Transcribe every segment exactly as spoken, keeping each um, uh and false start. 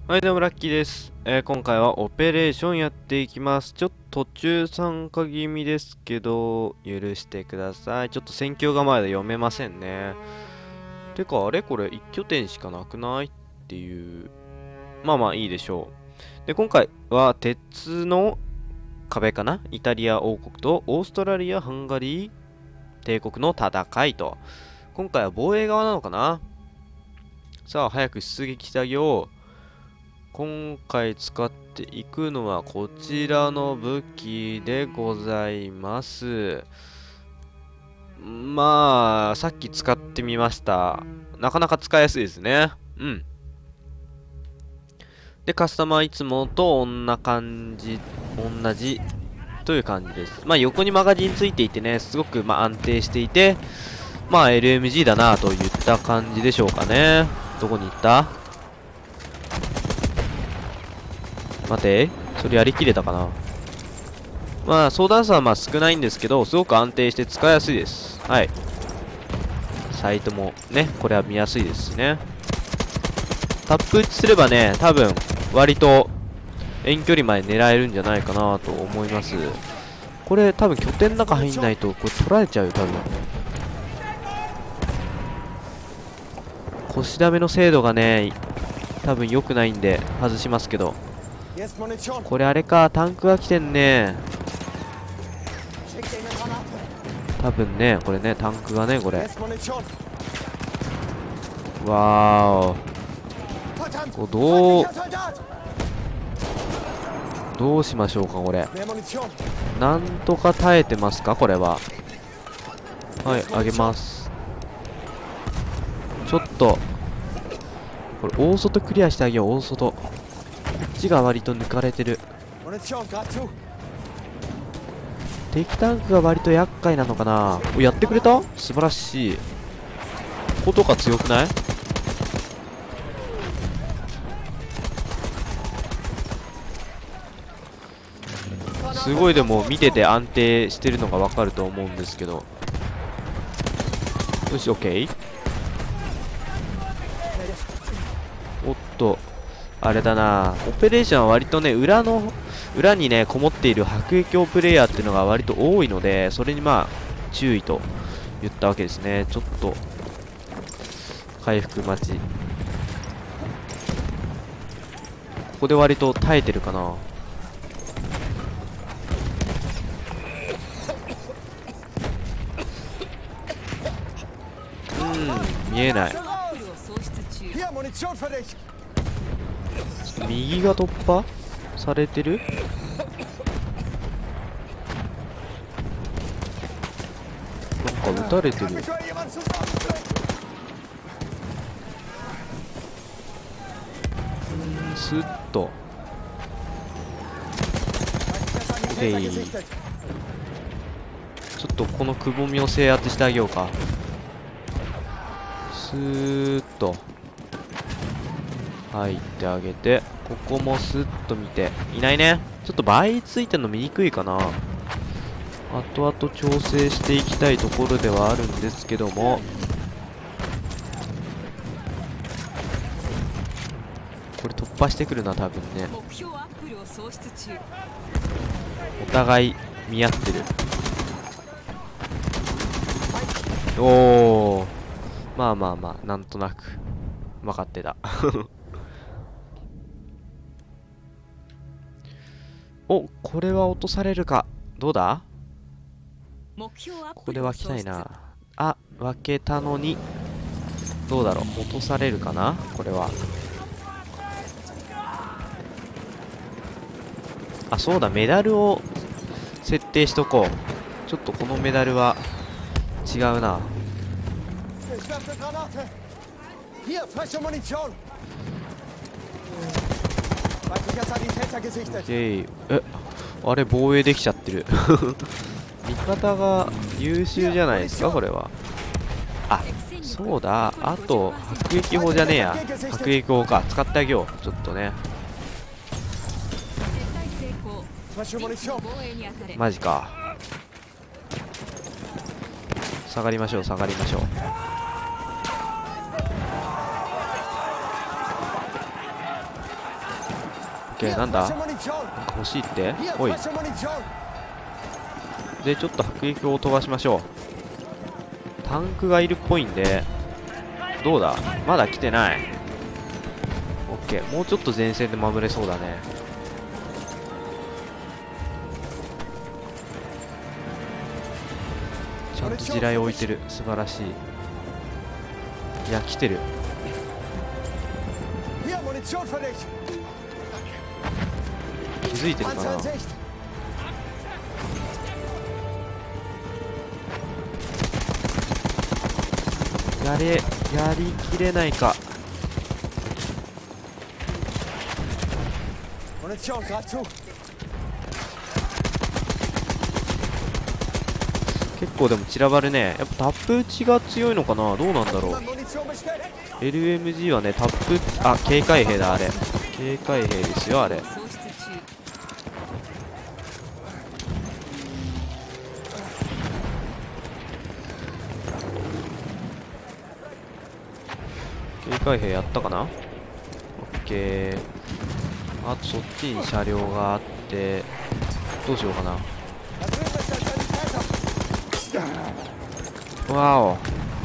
はい、どうもラッキーです。えー今回はオペレーションやっていきます。ちょっと途中参加気味ですけど、許してください。ちょっと戦況がまだ読めませんね。てか、あれこれ一拠点しかなくないっていう。まあまあいいでしょう。で、今回は鉄の壁かな、イタリア王国とオーストラリア・ハンガリー帝国の戦いと。今回は防衛側なのかな。さあ、早く出撃してあげよう。今回使っていくのはこちらの武器でございます。まあ、さっき使ってみました。なかなか使いやすいですね。うん。で、カスタマーいつもとこんな感じ、同じという感じです。まあ、横にマガジンついていてね、すごくまあ安定していて、まあ エルエムジー だなといった感じでしょうかね。どこに行った？待て、それやりきれたかな。まあ相談数はまあ少ないんですけど、すごく安定して使いやすいです。はい。サイトもね、これは見やすいですしね。タップ打ちすればね、多分割と遠距離まで狙えるんじゃないかなと思います。これ多分拠点の中入んないとこれ取られちゃうよ、多分。腰ダメの精度がね、多分良くないんで外しますけど。これあれか、タンクが来てんね。多分ね、これね、タンクがね、これ。わーお。こうどう、どうしましょうか、これ。なんとか耐えてますか、これは。はい、あげます。ちょっと、これ、大外クリアしてあげよう、大外。こっちが割と抜かれてる。敵タンクが割と厄介なのかな。お、やってくれた？素晴らしい。こことか強くない？すごい、でも見てて安定してるのがわかると思うんですけど。よし、オッケー。おっと、あれだな、オペレーションは割とね、裏の裏にねこもっている迫撃砲プレイヤーっていうのが割と多いので、それにまあ注意と言ったわけですね。ちょっと回復待ち。ここで割と耐えてるかな。うん、見えない。ちょっと右が突破されてる。なんか撃たれてる。スッと。へい。ちょっとこのくぼみを制圧してあげようか。スーッと入ってあげて、ここもスッと見て。いないね。ちょっと倍ついてるの見にくいかな。後々調整していきたいところではあるんですけども、これ突破してくるな、多分ね。お互い見合ってる。おお、まあまあまあ、なんとなく分かってた。お、これは落とされるか。どうだ。ここで分けたいな。あ、分けたのにどうだろう、落とされるかな、これは。あ、そうだ、メダルを設定しとこう。ちょっとこのメダルは違うな。え、あれ防衛できちゃってる。味方が優秀じゃないですか、これは。あ、そうだ、あと迫撃砲じゃねえや、迫撃砲か、使ってあげよう。ちょっとね、マジか。下がりましょう、下がりましょう。 ケー、なんだ、なんか欲しいって、おい。でちょっと迫撃を飛ばしましょう。タンクがいるっぽいんで、どうだ、まだ来てない。オッケー、もうちょっと前線で守れそうだね。ちゃんと地雷置いてる、素晴らしい。いや、来てる。気づいてるかな。やれ、やりきれないか。結構でも散らばるね。やっぱタップ打ちが強いのかな、どうなんだろう。 エルエムジー はね、タップ、あ、警戒兵だ、あれ。警戒兵ですよ、あれ。警戒兵やったかな。オッケー。あとそっちに車両があって、どうしようかな。わお、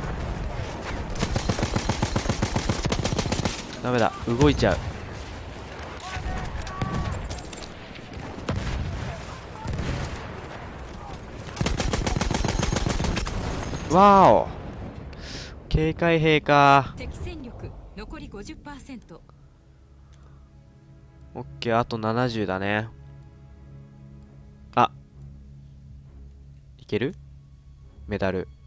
ダメだ、動いちゃう。わお、警戒兵か。 敵戦力残り ごじゅっパーセント。 オッケー、あとななじゅうだね。あ、いける？メダル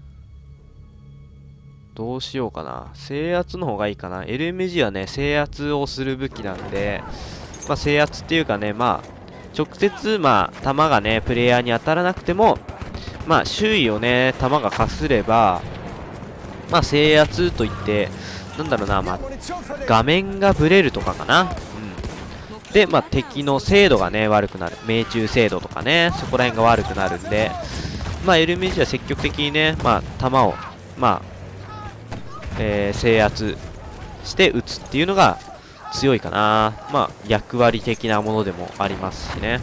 どうしようかな。制圧の方がいいかな。 エルエムジー はね、制圧をする武器なんで、まあ制圧っていうかね、まあ直接まあ弾がねプレイヤーに当たらなくても、まあ周囲をね弾がかすれば、まあ制圧といって、なんだろうな、まあ画面がブレるとかかな。うん。で、まあ敵の精度がね悪くなる。命中精度とかね、そこら辺が悪くなるんで、まあ エルエムジー は積極的にね、まあ弾をまあえー、制圧して撃つっていうのが強いかな。まあ役割的なものでもありますしね。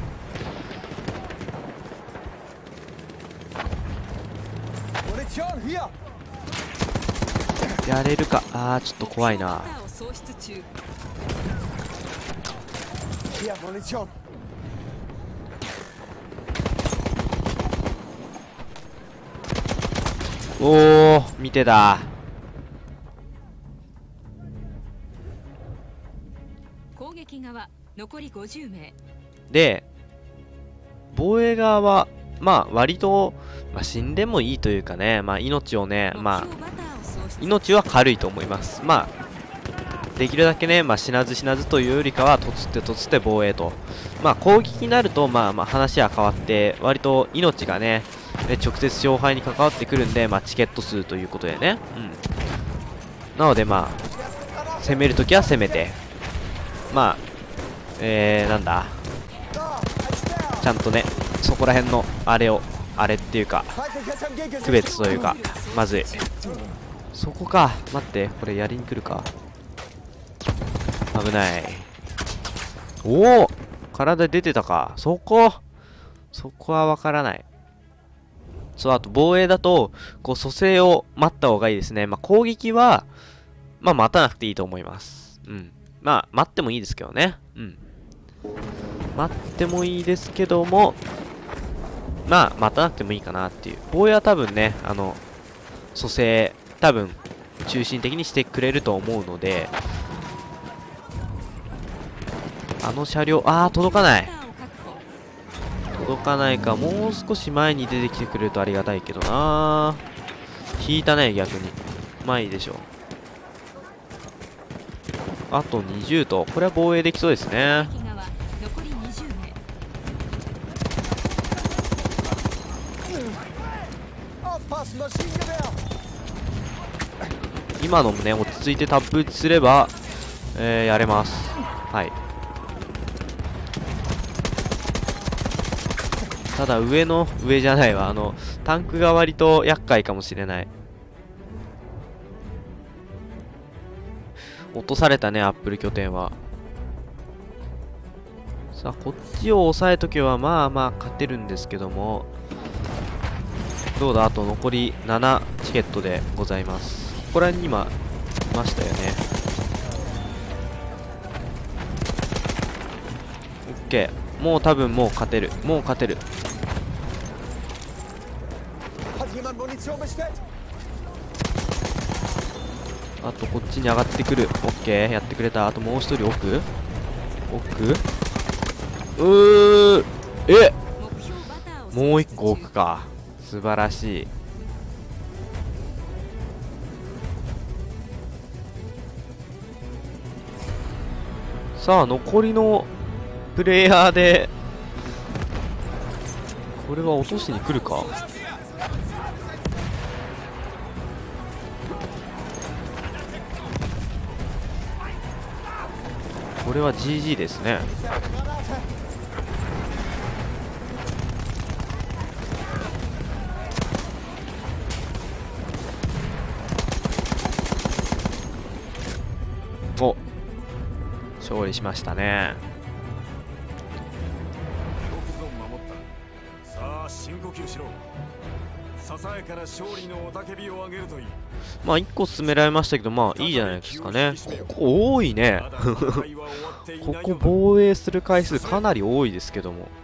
やれるか。あー、ちょっと怖いな。おー、見てた。 攻撃側残りごじゅうめいで、防衛側はまあ割と、まあ、死んでもいいというかね、まあ命をね、まあ命は軽いと思います。まあできるだけね、まあ、死なず死なずというよりかはとつってとつって防衛と、まあ攻撃になるとまあまあ話は変わって、割と命がね直接勝敗に関わってくるんで、まあチケット数ということでね、うん、なのでまあ攻めるときは攻めて、まあえー、なんだ、ちゃんとねそこら辺のあれをあれっていうか区別というか、まずいそこか。待って、これやりに来るか。危ない。おお、体出てたか。そこそこはわからない。そう、あと防衛だとこう蘇生を待った方がいいですね。まあ攻撃はまあ待たなくていいと思います。うん、まあ待ってもいいですけどね。うん、待ってもいいですけども、まあ待たなくてもいいかなっていう。防衛は多分ね、あの蘇生多分中心的にしてくれると思うので、あの車両、ああ届かない、届かないか。もう少し前に出てきてくれるとありがたいけどな。引いたね、逆に。まあいいでしょう。あとにじゅうと、これは防衛できそうですね。今のもね落ち着いてタップ打ちすれば、えー、やれます。はい。ただ上の上じゃないわ、あのタンクが割と厄介かもしれない。落とされたね、アップル拠点は。 さあこっちを押さえとけばまあまあ勝てるんですけども、どうだ、あと残りななチケットでございます。ここら辺に今いましたよね。 OK、 もう多分もう勝てる、もう勝てる。あとこっちに上がってくる。 OK、 やってくれた。あともう一人奥奥うーえもう一個奥か。素晴らしい。さあ残りのプレイヤーでこれは落としに来るか。これは ジージー ですね。お、勝利しましたね。 さあ深呼吸しろ。ささやかな勝利の雄たけびを上げるといい。 まあいっこ進められましたけど、まあいいじゃないですかね。ここ多いねここ防衛する回数かなり多いですけども、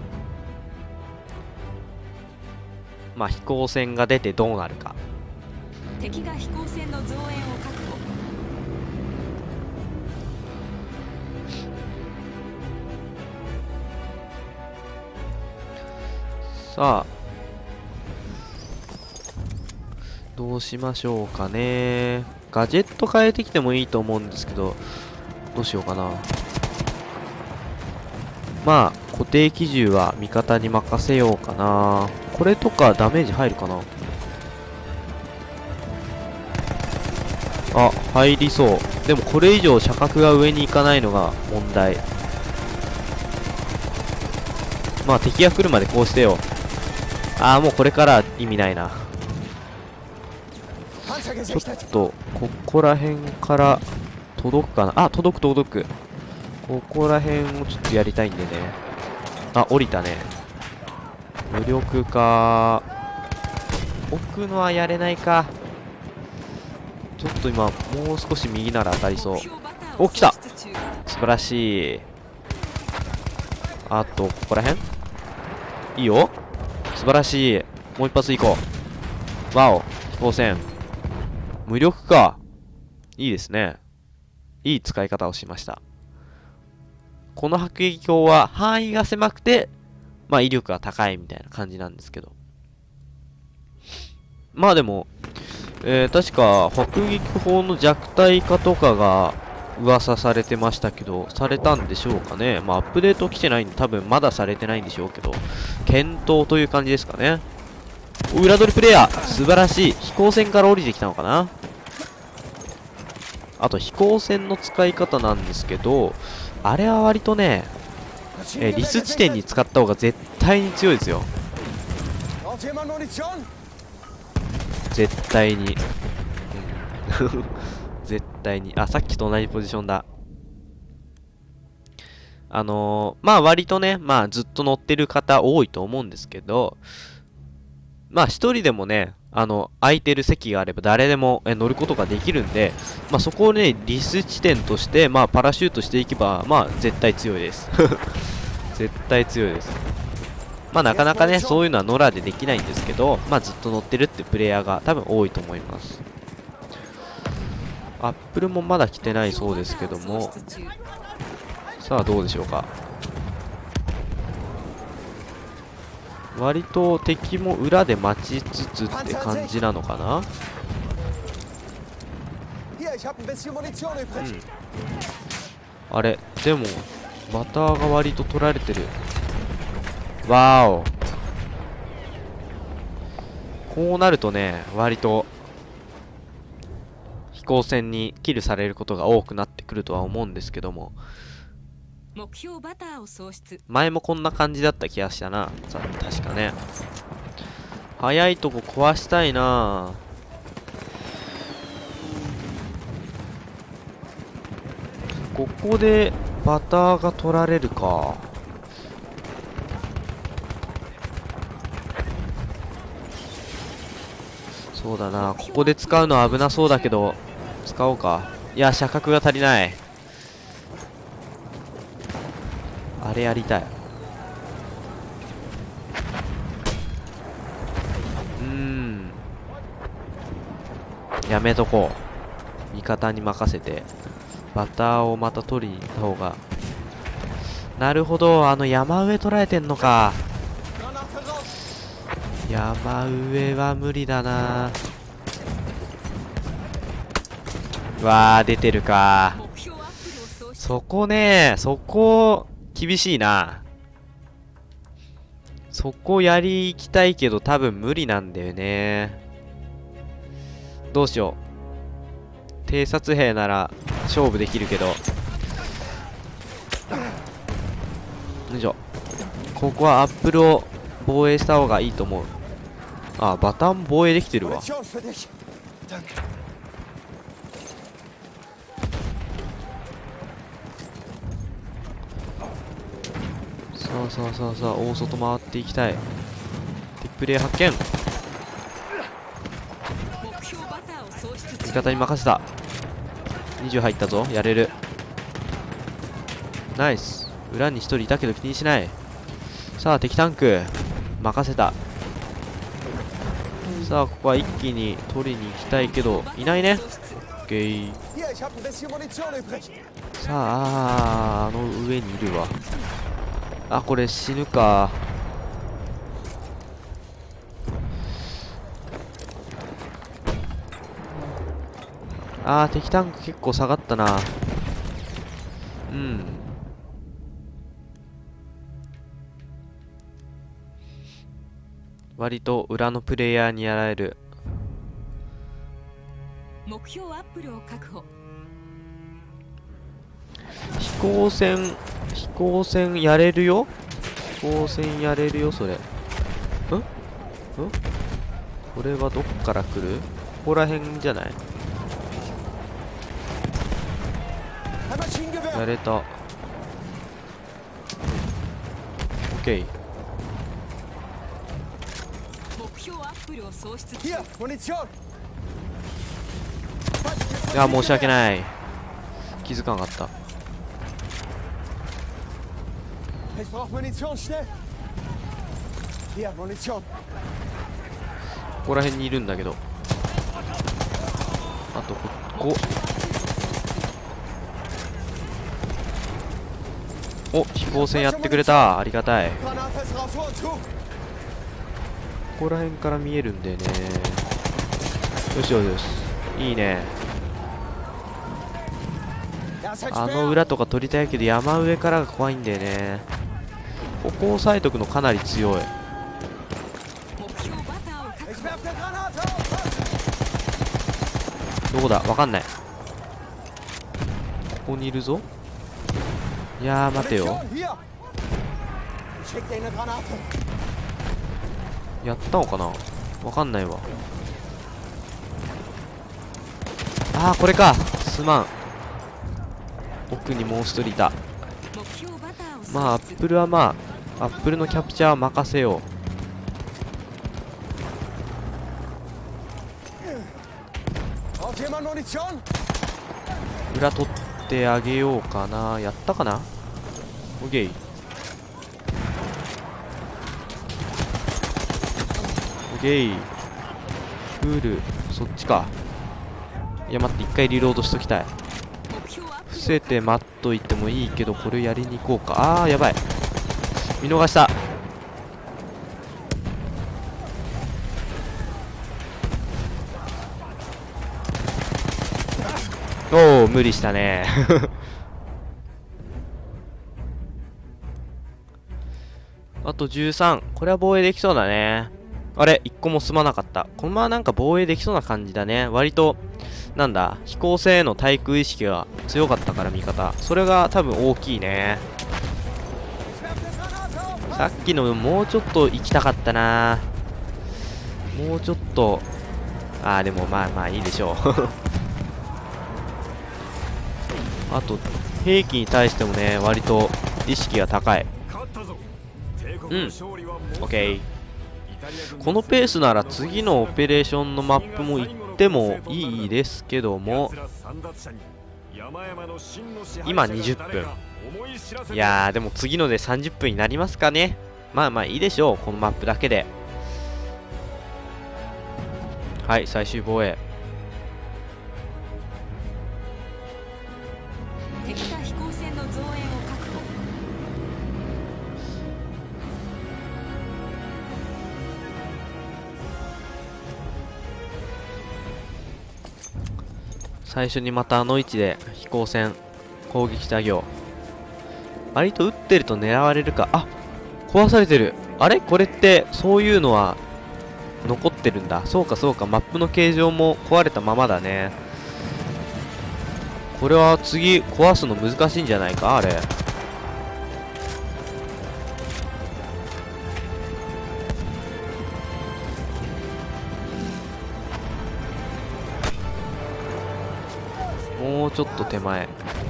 まあ飛行船が出てどうなるか。 敵が飛行船の増援を確保。 さあどうしましょうかね。ガジェット変えてきてもいいと思うんですけど、どうしようかな。まあ固定機銃は味方に任せようかな。これとかダメージ入るかな。あ、入りそう。でもこれ以上射角が上に行かないのが問題。まあ敵が来るまでこうしてよ。ああ、もうこれから意味ないな。ちょっとここら辺から届くかな。あ、届く届く。ここら辺をちょっとやりたいんでね。あ、降りたね。無力か。置くのはやれないか。ちょっと今もう少し右なら当たりそう。お、来た。素晴らしい。あとここら辺いいよ。素晴らしい。もう一発いこう。わお、飛行船無力か。いいですね。いい使い方をしました。この迫撃砲は範囲が狭くて、まあ威力が高いみたいな感じなんですけど。まあでも、えー、確か迫撃砲の弱体化とかが噂されてましたけど、されたんでしょうかね。まあアップデート来てないんで多分まだされてないんでしょうけど、検討という感じですかね。裏取りプレイヤー素晴らしい。飛行船から降りてきたのかな。あと飛行船の使い方なんですけど、あれは割とね、えー、リス地点に使った方が絶対に強いですよ。絶対に、うん、絶対に。あ、さっきと同じポジションだ。あのー、まあ割とね、まあずっと乗ってる方多いと思うんですけど、まあ一人でもね、あの、空いてる席があれば誰でもえ乗ることができるんで、まあそこをね、リス地点として、まあパラシュートしていけば、まあ絶対強いです。絶対強いです。まあなかなかね、そういうのは野良でできないんですけど、まあずっと乗ってるってプレイヤーが多分多いと思います。アップルもまだ来てないそうですけども、さあどうでしょうか。割と敵も裏で待ちつつって感じなのかな。うん、あれでもバターが割と取られてる。わーお。こうなるとね、割と飛行船にキルされることが多くなってくるとは思うんですけども、 目標バターを喪失。 前もこんな感じだった気がしたな。さ確かね。早いとこ壊したいな。ここでバターが取られるか。そうだな、ここで使うのは危なそうだけど使おうか。いや、射角が足りない。あれやりたい。うーん、やめとこう。味方に任せてバターをまた取りに行った方が。なるほど、あの山上捉えてんのか。山上は無理だな。わー、出てるか。そこね、そこ厳しいな。そこやり行きたいけど多分無理なんだよね。どうしよう。偵察兵なら勝負できるけど。よいしょ。ここはアップルを防衛した方がいいと思う。あ、バタン防衛できてるわ。さあさあさあさあ、大外回っていきたい。ティプレイ発見。味方に任せた。にじゅう入ったぞ。やれる。ナイス。裏にひとりいたけど気にしない。さあ敵タンク任せた。さあここは一気に取りに行きたいけどいないね。オッケー。さあ、あの上にいるわ。あ、これ死ぬか。あー、敵タンク結構下がったな。うん、割と裏のプレイヤーにやられる。 目標アップルを確保。 飛行船飛行船やれるよ。飛行船やれるよ。それんんこれはどっから来る。ここら辺じゃない。やれた。オッケー。 目標アップルを喪失。 いや、申し訳ない。気づかなかった。ここら辺にいるんだけど。あとここ。お、飛行船やってくれた。ありがたい。ここら辺から見えるんだよね。よしよしよし、いいね。あの裏とか取りたいけど山上からが怖いんだよね。ここ押さえとくのかなり強い。どこだわかんない。ここにいるぞ。いやー待てよ。やったのかなわかんないわ。ああ、これか。すまん。奥にもう一人いた。まあアップルはまあアップルのキャプチャーは任せよう。裏取ってあげようかな。やったかな。オッケー。オッケー。フールそっちか。いや待って、一回リロードしときたい。伏せて待っといてもいいけどこれやりに行こうか。あーやばい、見逃した。おお、無理したねあとじゅうさん。これは防衛できそうだね。あれいっこも済まなかった。このままなんか防衛できそうな感じだね。割となんだ、飛行船への対空意識が強かったから味方。それが多分大きいね。さっきのもうちょっと行きたかったな。もうちょっと。あーでもまあまあいいでしょうあと兵器に対してもね割と意識が高い。うん、 OK。 このペースなら次のオペレーションのマップも行ってもいいですけども、今にじゅっぷん。いやーでも次のでさんじゅっぷんになりますかね。まあまあいいでしょう、このマップだけで。はい、最終防衛。 敵が飛行船の増援を確保。 最初にまたあの位置で飛行船攻撃してあげよう。割と撃ってると狙われるか。あ、壊されてる。あれこれってそういうのは残ってるんだ。そうかそうか、マップの形状も壊れたままだね。これは次壊すの難しいんじゃないかあれ。もうちょっと手前。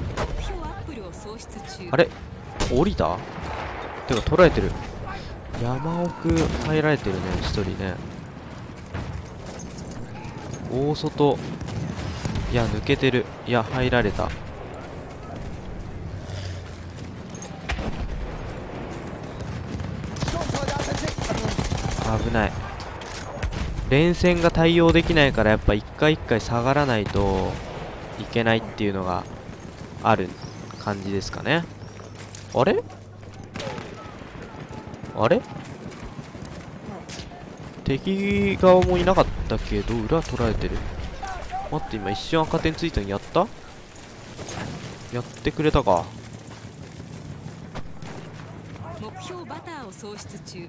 あれ降りた？てか取られてる。山奥入られてるね、一人ね。大外。いや抜けてる。いや入られた。危ない。連戦が対応できないからやっぱ一回一回下がらないといけないっていうのがある感じですかね。あれあれ敵側もいなかったけど裏取られてる。待って、今一瞬赤点ついたのやった？やってくれたか。 目標バターを喪失中。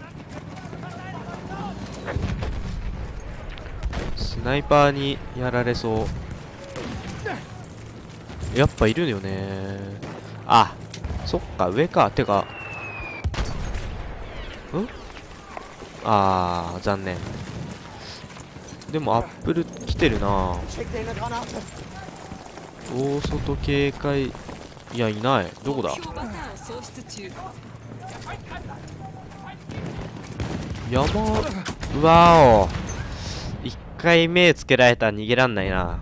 スナイパーにやられそう。やっぱいるよね。あ、そっか上か。てかんあー残念。でもアップル来てるな。大外警戒。いやいない。どこだ。山。うわお、一回目つけられたら逃げらんないな。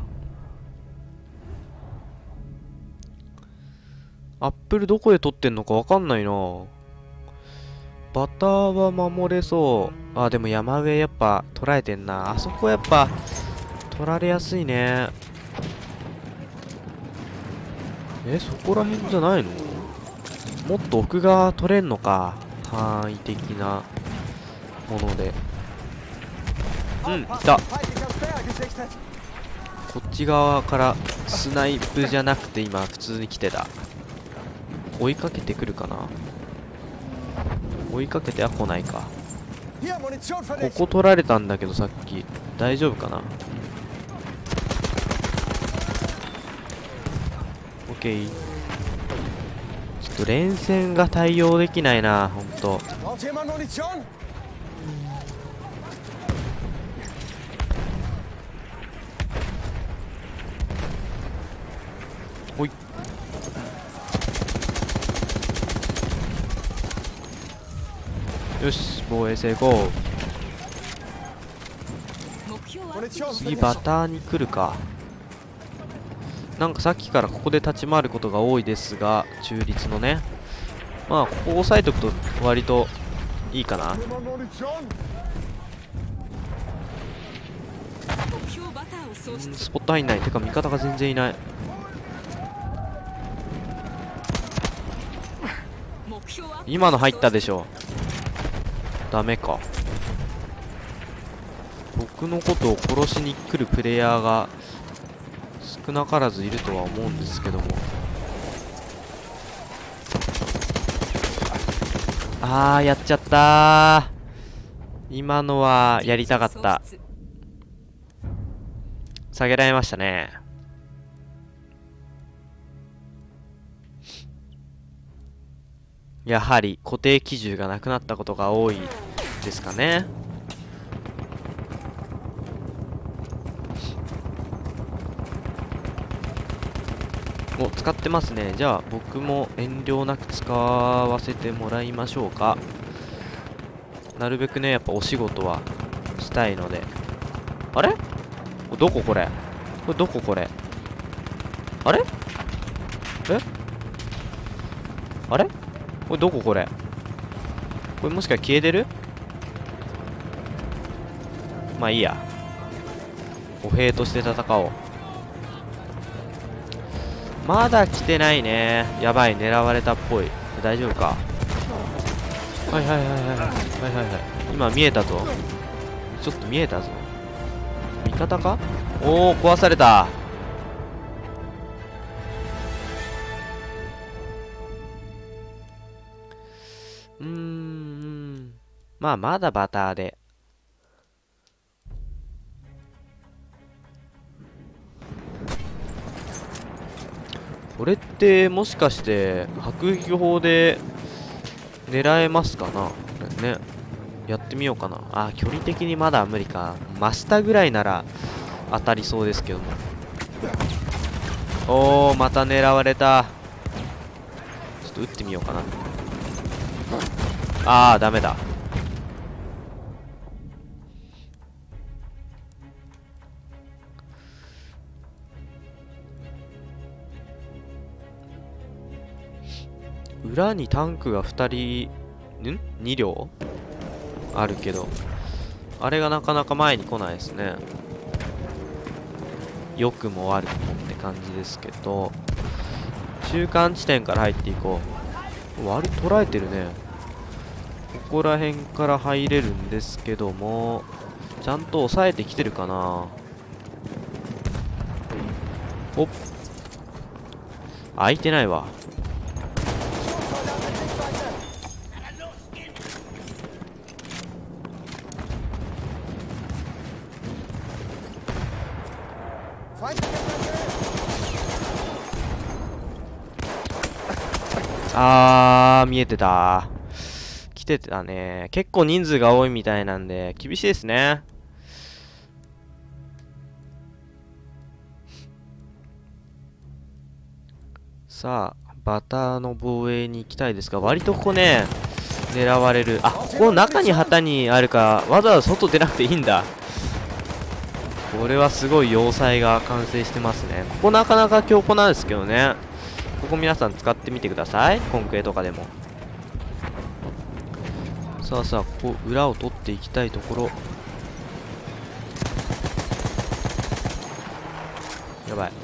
アップルどこで取ってんのかわかんないな。バターは守れそう。あ、でも山上やっぱ取られてんな。あそこやっぱ取られやすいね。え、そこら辺じゃないの？もっと奥側取れんのか。範囲的なもので。うん、来た。こっち側からスナイプじゃなくて今普通に来てた。追いかけてくるかな。追いかけては来ないか。ここ取られたんだけどさっき。大丈夫かな。オッケー。ちょっと連戦が対応できないなほんと。ほい。よし、防衛成功。次バターに来るか。なんかさっきからここで立ち回ることが多いですが、中立のね。まあここ押さえておくと割といいかな。スポット入んない。てか味方が全然いない。今の入ったでしょ。ダメか。僕のことを殺しに来るプレイヤーが少なからずいるとは思うんですけども。あーやっちゃったー。今のはやりたかった。下げられましたね。やはり固定機銃がなくなったことが多いですかね。 お、使ってますね。じゃあ僕も遠慮なく使わせてもらいましょうか。なるべくね、やっぱお仕事はしたいので。あれ？どここれ？これどここれ？あれ？え？あれ？これどここれ？これもしか消えてる？まあいいや。歩兵として戦おう。まだ来てないね。やばい、狙われたっぽい。大丈夫か？はいはいはいはいはいはいはいはい。今見えたぞ。ちょっと見えたぞ。味方か？おお、壊された。うーん、まあまだバターで。これってもしかして迫撃砲で狙えますかな？これね、やってみようかな。あ、距離的にまだ無理か。真下ぐらいなら当たりそうですけども。おー、また狙われた。ちょっと撃ってみようかな。あー、ダメだ。裏にタンクがふたり、ん ?に 両あるけど、あれがなかなか前に来ないですね。良くも悪くもって感じですけど、中間地点から入っていこう。割り捉えてるね。ここら辺から入れるんですけども、ちゃんと抑えてきてるかな。おっ、開いてないわ。あー、見えてた。来てたね。結構人数が多いみたいなんで、厳しいですね。さあ、バターの防衛に行きたいですが、割とここね、狙われる。あ、ここ中に旗にあるか、わざわざ外出なくていいんだ。これはすごい要塞が完成してますね。ここなかなか強固なんですけどね。ここ皆さん使ってみてください。コンクエとかでも。さあさあ、ここ裏を取っていきたいところ。やばい。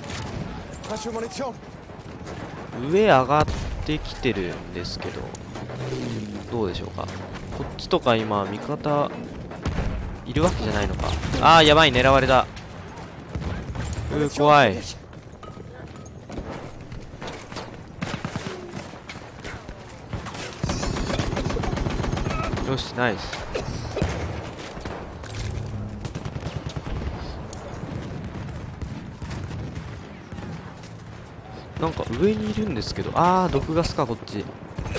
上上がってきてるんですけど、どうでしょうか。こっちとか今味方いるわけじゃないのか。あー、やばい、狙われた。うー、怖い。よし、ナイス。なんか上にいるんですけど、あー、毒ガスか、こっち。ど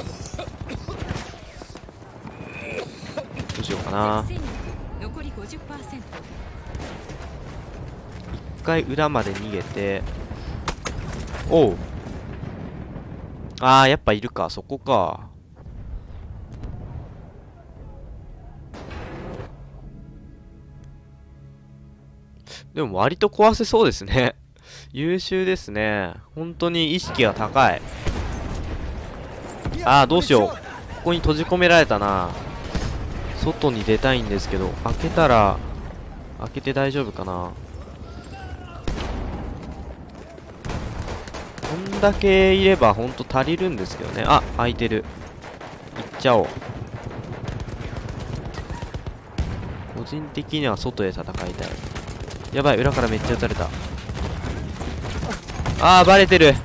うしようかな。 残り ごじゅっパーセント。 一回裏まで逃げて、おう。あー、やっぱいるか、そこか。でも割と壊せそうですね。優秀ですね。本当に意識が高い。ああ、どうしよう。ここに閉じ込められたな。外に出たいんですけど、開けたら、開けて大丈夫かな。こんだけいればほんと足りるんですけどね。あ、開いてる。行っちゃおう。個人的には外で戦いたい。やばい、裏からめっちゃ撃たれた。あー、バレてる。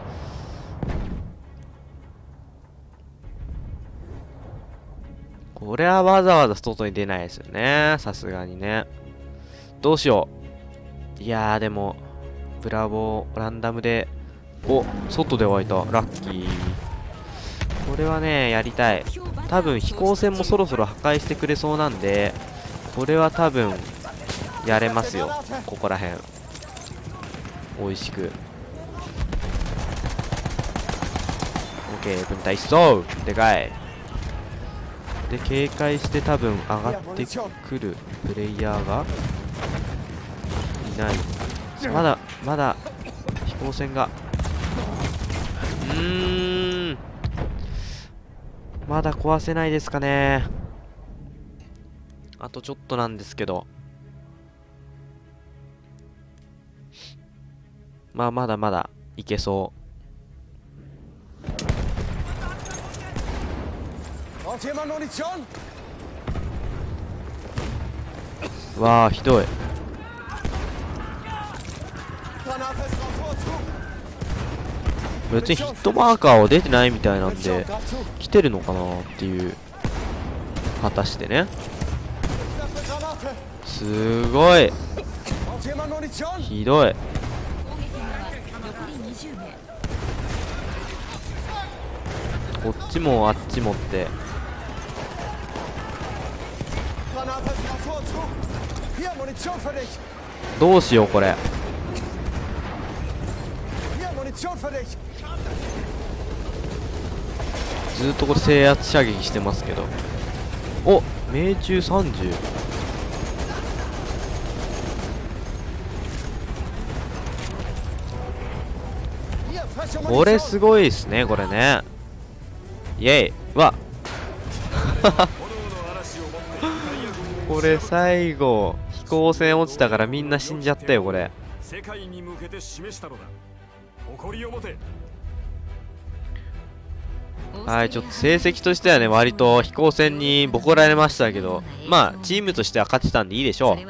これはわざわざ外に出ないですよね。さすがにね。どうしよう。いやー、でも、ブラボー、ランダムで、お、外で湧いた。ラッキー。これはね、やりたい。多分、飛行船もそろそろ破壊してくれそうなんで、これは多分、やれますよ。ここら辺。美味しく。 OK 分隊そうでかいで警戒して多分上がってくるプレイヤーがいないまだまだ飛行船がうーんまだ壊せないですかねあとちょっとなんですけどまあまだまだいけそうわあひどい別にヒットマーカーは出てないみたいなんで来てるのかなっていう果たしてねすごいひどいこっちもあっちもってどうしようこれずっとこれ制圧射撃してますけどお命中さんじゅうこれすごいですねこれねイエイわこれ最後飛行船落ちたからみんな死んじゃったよこれ世界に向けて示したのだ誇りを持てはいちょっと成績としてはね割と飛行船にボコられましたけどまあチームとしては勝てたんでいいでしょう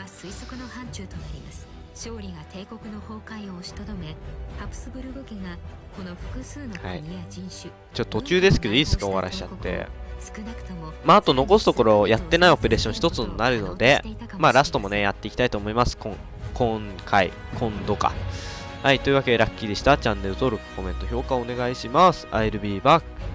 勝利が帝国の崩壊を押しとどめハプスブルグ家がこの複数の国や人種、はい、 ちょっと途中ですけどいいですか終わらしちゃってまああと残すところやってないオペレーション一つになるのでまあラストもねやっていきたいと思います今今回今度かはいというわけでラッキーでしたチャンネル登録コメント評価お願いします I'll be back